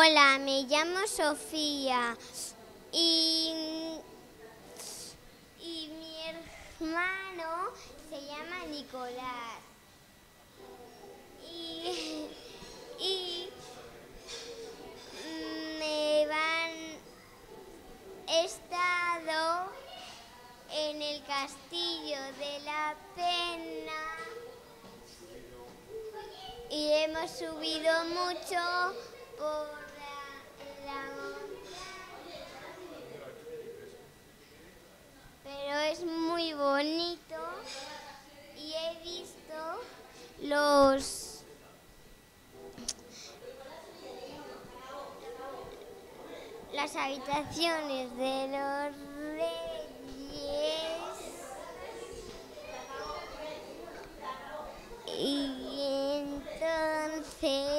Hola, me llamo Sofía y mi hermano se llama Nicolás. Y he estado en el castillo de la Pena y hemos subido mucho por la montaña, pero es muy bonito y he visto las habitaciones de los reyes y entonces